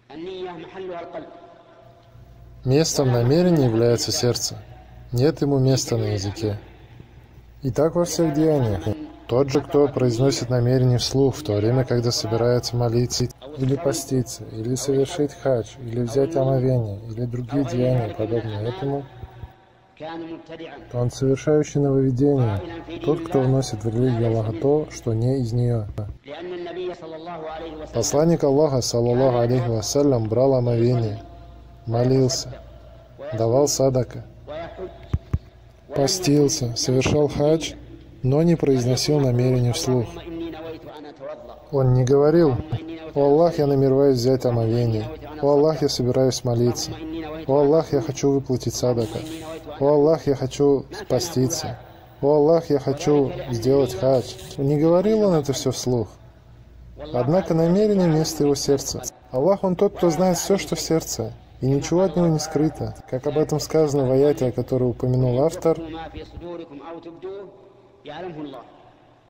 Местом намерения является сердце. Нет ему места на языке. И так во всех деяниях. Тот же, кто произносит намерение вслух, в то время, когда собирается молиться, или поститься, или совершить хадж, или взять омовение, или другие деяния, подобные этому, то он совершающий нововведение, тот, кто вносит в религию Аллаха то, что не из нее. Посланник Аллаха, саллаллаху алейхи вассалям, брал омовение, молился, давал садака, постился, совершал хадж, но не произносил намерение вслух. Он не говорил: «О Аллах, я намереваюсь взять омовение. О Аллах, я собираюсь молиться. О Аллах, я хочу выплатить садака. О Аллах, я хочу поститься. О Аллах, я хочу сделать хадж». Не говорил он это все вслух. Однако намерение место его сердца. Аллах, Он тот, кто знает все, что в сердце, и ничего от него не скрыто. Как об этом сказано в аяте, о котором упомянул автор.